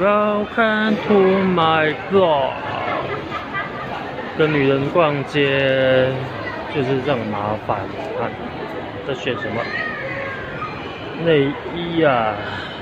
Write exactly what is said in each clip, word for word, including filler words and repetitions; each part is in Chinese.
Welcome to my blog。跟女人逛街就是这种麻烦。看，在选什么？内衣啊！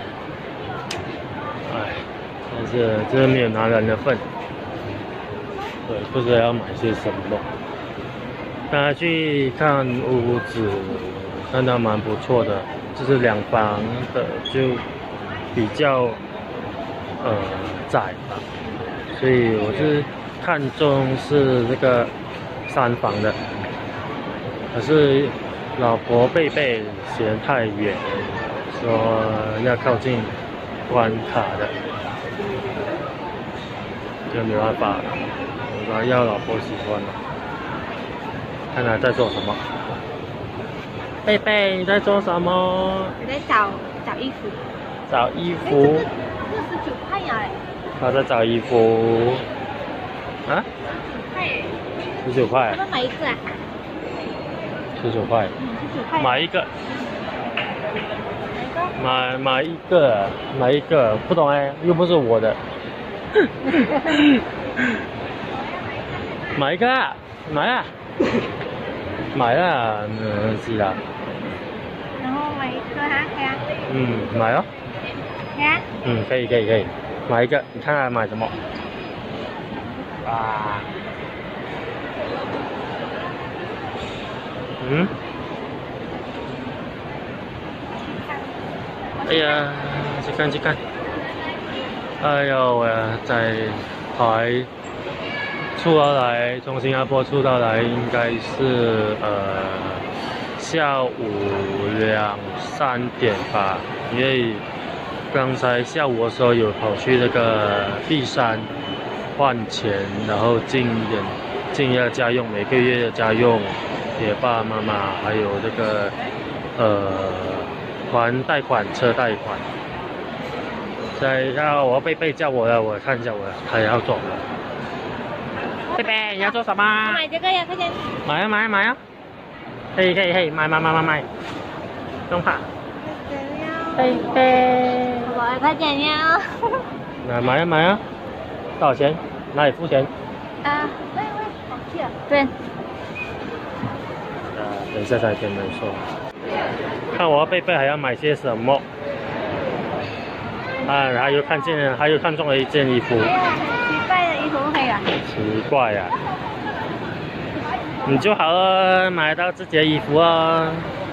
哎，但是真的没有拿人的份。对，不知道要买些什么。刚才去看屋子，看到蛮不错的，就是两房的就比较呃窄吧，所以我是看中是这个三房的，可是老婆贝贝嫌太远，说要靠近关卡的，就没办法了，我要老婆喜欢了。看他在做什么。贝贝，你在做什么？ 我在找找衣服。 找衣服。 这十九块呀！ 他在找衣服。啊？十九块。 要不要买一个啊？ 十九块。 嗯，十九块。 买一个。买买一个，买一个，不懂哎，又不是我的。买一个啊，买啊。买啦，嗯，是啦。 然后买一个哈，可以啊。 嗯，买哦。 可以啊。 嗯，可以可以可以，买一个，你看看买什么？啊。嗯。哎呀，去看去看。哎呦，我在台。出到来，从新加坡出到来应该是呃下午两三点吧，因为刚才下午的时候有跑去那个碧山换钱，然后进一点进一下家用，每个月的家用给爸爸妈妈，还有这个呃还贷款车贷款。在要我贝贝叫我了，我看一下我他也要走了。贝贝，你要做什么？ 买这个呀，快点！ 买啊买啊买啊！可以可以可以，买买买买买，不用怕。贝贝， 我快点呀！ 来买啊买啊！多少钱？哪里付钱？ 啊，喂喂，好气啊！对。 呃，等一下再跟你们说。看我贝贝还要买些什么？啊，还有看见，还有看中了一件衣服。 奇怪的衣服可以啊。 奇怪呀、啊，你就好了，买到自己的衣服啊。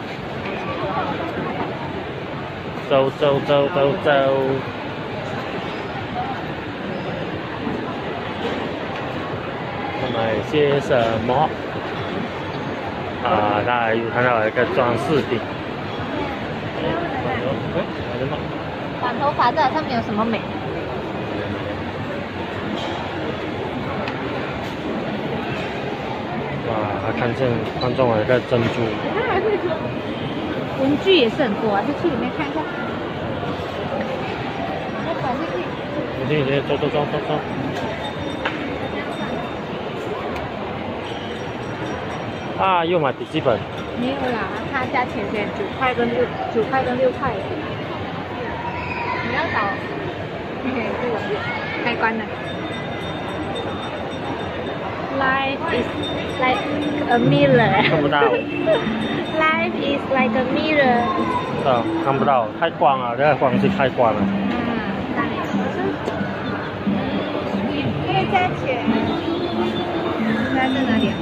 走走走走走。买些什么？啊，他又看到一个装饰品。哎，买什么？ 短头发这好像没有什么美。 哇，他看见看中了一个珍珠。 文具也是很多啊，就去里面看一下。我走进去。 走进去，走走走走走。啊，又买笔记本。 没有啦，它价钱先九块跟六九块跟六块。你要找？嘿嘿，这个开关的。Life is like a mirror。 看不到。 Life is like a mirror。 啊，看不到，太光了，这个光是太光了。 嗯，这个价钱，它在哪里啊？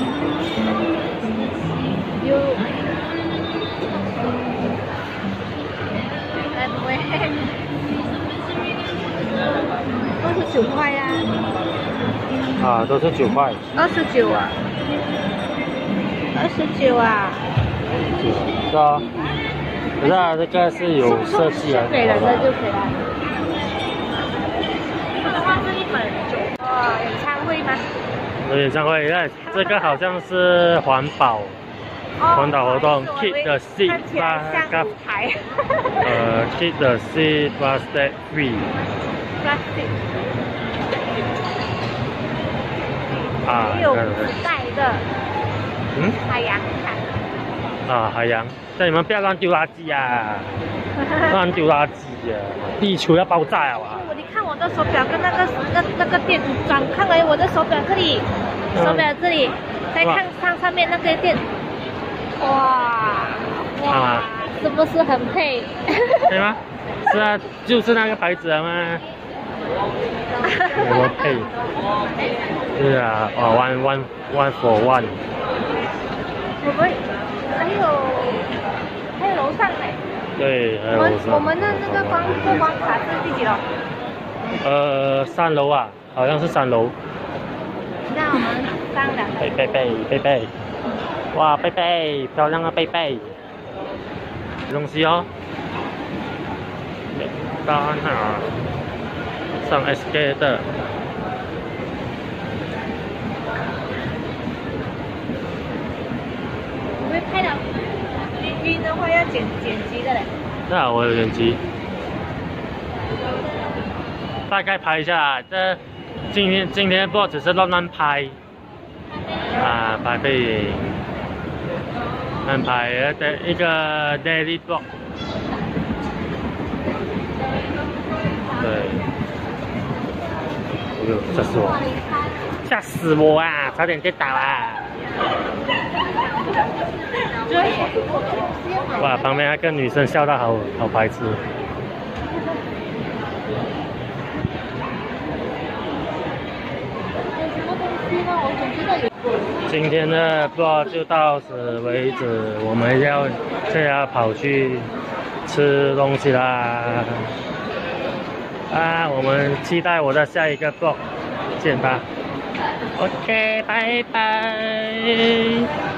有。哎，不会。二十九块呀。 啊，都是九块。 二十九啊。二十九啊。 是啊。可是啊，这个是有设计的。 可以了，这就可以了。这的话是一本九。哦，演唱会吗？ 有演唱会，那这个好像是环保。环保活动 ，Keep the seat plastic， 呃 ，Keep the seat plastic free。plastic。啊， 还有纸袋的。 嗯。 海洋卡。 啊，海洋，但你们不要乱丢垃圾啊！乱丢垃圾啊！地球要爆炸啊！ 你看我的手表跟那个那那个店转看了我的手表这里，手表这里，再看上上面那个店，哇哇，是不是很配？ 对吗？是啊，就是那个牌子啊嘛。我配。是啊，哇 ，one one one for one。 我们还有还有楼上嘞。 对，还有我们楼上。 我们的那个光过光卡是第几楼？ 呃，三楼啊，好像是三楼。 那我们上两楼。 贝贝贝贝贝，哇，贝贝，漂亮的贝贝。东西哦。到哪儿？上 S K 的。 我会拍到晕晕的话要剪剪辑的嘞。 那我有点急。大概拍一下，这今天今天不只是乱乱拍啊，拍背影，乱拍的一个 daily blog。对，哎呦，吓死我！吓死我啊！差点跌倒啊！哇，旁边那个女生笑到好好白痴。今天的 vlog 就到此为止，我们要现在要跑去吃东西啦。啊，我们期待我的下一个 vlog，见吧。OK， 拜拜。